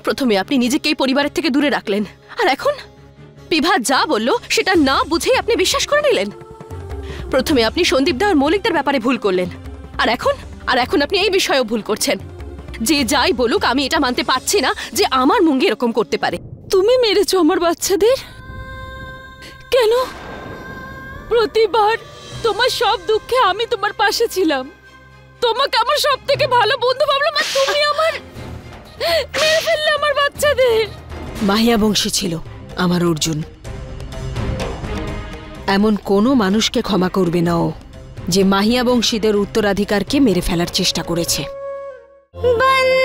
প্রথমে আপনি নিজেকে এই পরিবারের থেকে দূরে রাখলেন, আর এখন বিভা যা বলল সেটা না বুঝেই আপনি বিশ্বাস করে নিলেন। প্রথমে আপনি সন্দীপদা আর মৌলিকদের ব্যাপারে ভুল করলেন, আর এখন আপনি এই বিষয়েও ভুল করছেন। যে যাই বলুক, আমি এটা মানতে পারছি না যে আমার মুঙ্গি এরকম করতে পারে। তুমি মেরেছো আমার বাচ্চাদের? কেন? প্রতিবার তোমার সব দুঃখে আমি তোমার পাশে ছিলাম, তোমাকে আমার সব থেকে ভালো বন্ধু ভাবলাম, আর তুমি আমার মেরে ফেললে আমার বাচ্চাদের। মাহিয়া বংশী ছিল আমার অর্জুন। এমন কোনো মানুষকে ক্ষমা করবে না ও যে মাহিয়া বংশীদের উত্তরাধিকারকে মেরে ফেলার চেষ্টা করেছে।